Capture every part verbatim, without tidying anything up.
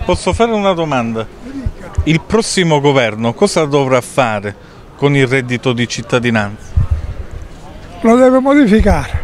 Posso fare una domanda? Il prossimo governo cosa dovrà fare con il reddito di cittadinanza? Lo deve modificare,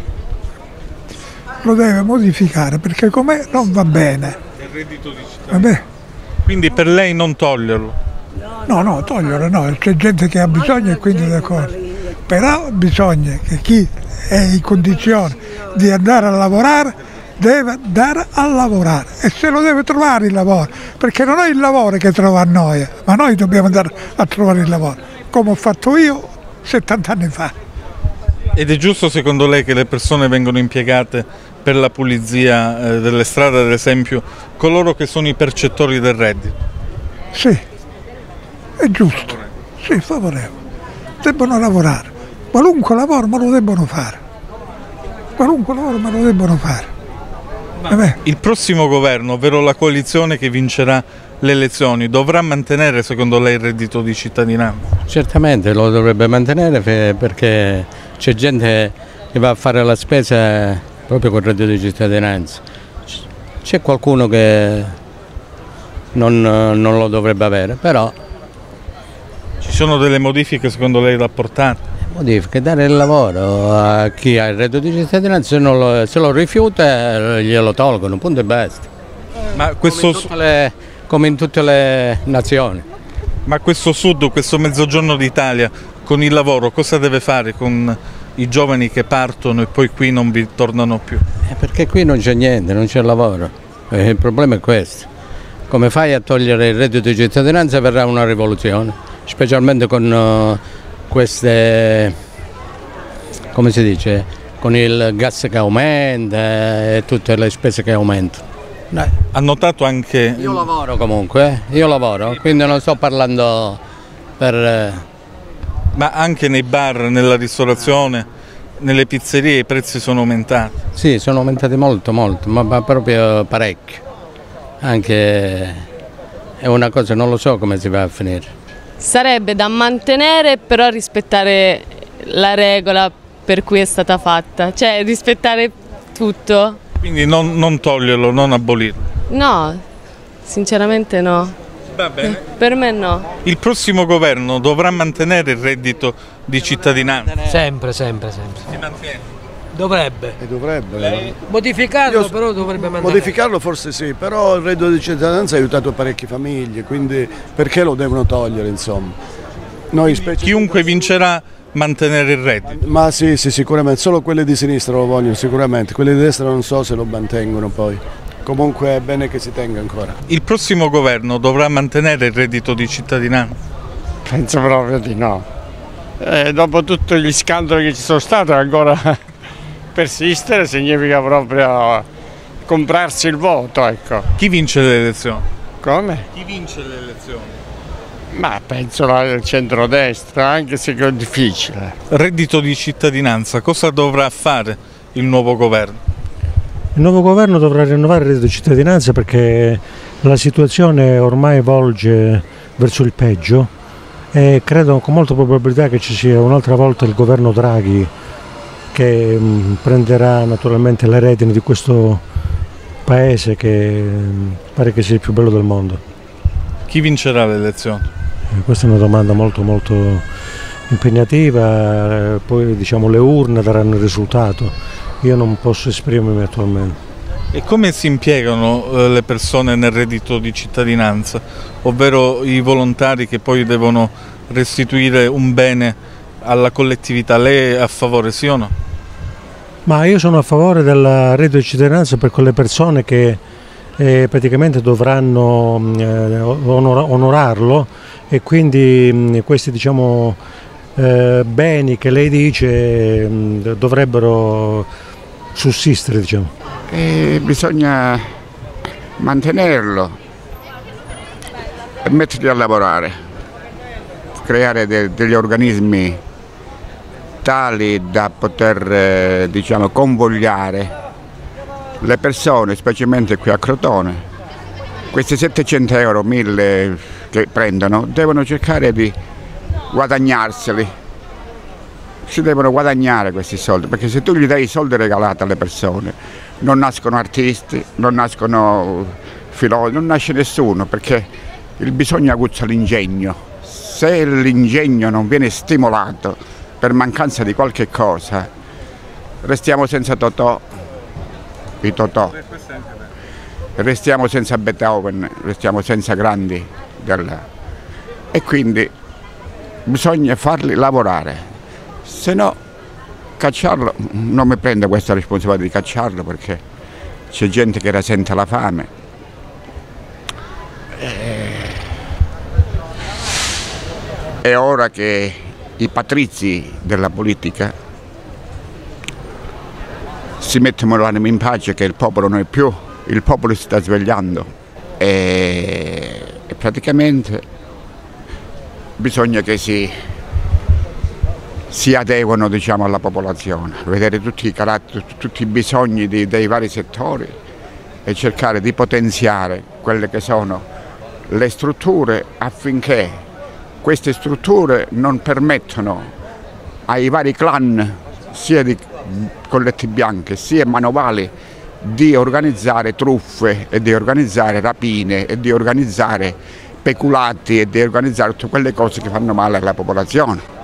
lo deve modificare perché com'è non va bene. Il reddito di cittadinanza? Vabbè. Quindi per lei non toglierlo? No, no, toglierlo no, c'è gente che ha bisogno e quindi d'accordo. Però bisogna che chi è in condizione di andare a lavorare deve andare a lavorare e se lo deve trovare il lavoro, perché non è il lavoro che trova a noi, ma noi dobbiamo andare a trovare il lavoro, come ho fatto io settanta anni fa. Ed è giusto secondo lei che le persone vengono impiegate per la pulizia eh, delle strade, ad esempio, coloro che sono i percettori del reddito? Sì, è giusto, sì, favorevole. Debbono lavorare, qualunque lavoro ma lo debbono fare, qualunque lavoro ma lo debbono fare. Vabbè. Il prossimo governo, ovvero la coalizione che vincerà le elezioni, dovrà mantenere secondo lei il reddito di cittadinanza? Certamente lo dovrebbe mantenere perché c'è gente che va a fare la spesa proprio con il reddito di cittadinanza. C'è qualcuno che non, non lo dovrebbe avere, però... Ci sono delle modifiche secondo lei da apportare? Modifiche, dare il lavoro a chi ha il reddito di cittadinanza, se, non lo, se lo rifiuta glielo tolgono, punto e basta. Ma questo... come, in tutte le, come in tutte le nazioni. Ma questo sud, questo mezzogiorno d'Italia con il lavoro cosa deve fare con i giovani che partono e poi qui non vi tornano più? Eh, perché qui non c'è niente, non c'è lavoro, eh, il problema è questo. Come fai a togliere il reddito di cittadinanza verrà una rivoluzione, specialmente con uh, queste, come si dice, con il gas che aumenta e tutte le spese che aumentano. Dai. Ha notato anche... Io lavoro comunque, eh? io lavoro, quindi non sto parlando per... Eh... Ma anche nei bar, nella ristorazione, nelle pizzerie i prezzi sono aumentati? Sì, sono aumentati molto, molto, ma, ma proprio parecchio. Anche è una cosa, non lo so come si va a finire. Sarebbe da mantenere, però rispettare la regola per cui è stata fatta, cioè rispettare tutto. Quindi non, non toglierlo, non abolirlo? No, sinceramente no. Va bene. Per me no. Il prossimo governo dovrà mantenere il reddito di cittadinanza? Sempre, sempre, sempre. Si mantiene? Dovrebbe. E dovrebbe. Lei? Modificarlo Io, però dovrebbe mantenere. Modificarlo forse sì, però il reddito di cittadinanza ha aiutato parecchie famiglie, quindi perché lo devono togliere insomma? Noi specie... Chiunque vincerà mantenere il reddito? Ma sì, sì, sicuramente, solo quelli di sinistra lo vogliono sicuramente, quelli di destra non so se lo mantengono poi. Comunque è bene che si tenga ancora. Il prossimo governo dovrà mantenere il reddito di cittadinanza? Penso proprio di no. Eh, dopo tutti gli scandali che ci sono stati ancora persistere significa proprio comprarsi il voto, ecco. Chi vince le elezioni? Come? Chi vince le elezioni? Ma penso al centrodestra, anche se è difficile. Reddito di cittadinanza, cosa dovrà fare il nuovo governo? Il nuovo governo dovrà rinnovare il reddito di cittadinanza perché la situazione ormai volge verso il peggio e credo con molta probabilità che ci sia un'altra volta il governo Draghi che mh, prenderà naturalmente le redini di questo paese che mh, pare che sia il più bello del mondo. Chi vincerà le elezioni? Eh, questa è una domanda molto molto impegnativa, eh, poi diciamo le urne daranno il risultato, io non posso esprimermi attualmente. E come si impiegano eh, le persone nel reddito di cittadinanza, ovvero i volontari che poi devono restituire un bene alla collettività? Lei è a favore, sì o no? Ma io sono a favore del reddito di cittadinanza per quelle persone che eh, praticamente dovranno eh, onor onorarlo e quindi mh, questi diciamo, eh, beni che lei dice mh, dovrebbero sussistere. Diciamo. E bisogna mantenerlo e metterli a lavorare, creare de degli organismi tali da poter eh, diciamo, convogliare le persone, specialmente qui a Crotone. Questi settecento euro, mille che prendono, devono cercare di guadagnarseli. Si devono guadagnare questi soldi, perché se tu gli dai i soldi regalati alle persone, non nascono artisti, non nascono filosofo, non nasce nessuno, perché il bisogno aguzza l'ingegno. Se l'ingegno non viene stimolato per mancanza di qualche cosa, restiamo senza Totò, i Totò, restiamo senza Beethoven, restiamo senza grandi del... e quindi bisogna farli lavorare, se no cacciarlo, non mi prendo questa responsabilità di cacciarlo, perché c'è gente che rasenta la fame. È ora che i patrizi della politica si mettono l'anima in pace, che il popolo non è più, il popolo si sta svegliando e, e praticamente bisogna che si, si adeguano, diciamo, alla popolazione, vedere tutti i caratteri, tutti i bisogni di, dei vari settori e cercare di potenziare quelle che sono le strutture, affinché queste strutture non permettono ai vari clan, sia di colletti bianche sia manovali, di organizzare truffe e di organizzare rapine e di organizzare peculati e di organizzare tutte quelle cose che fanno male alla popolazione.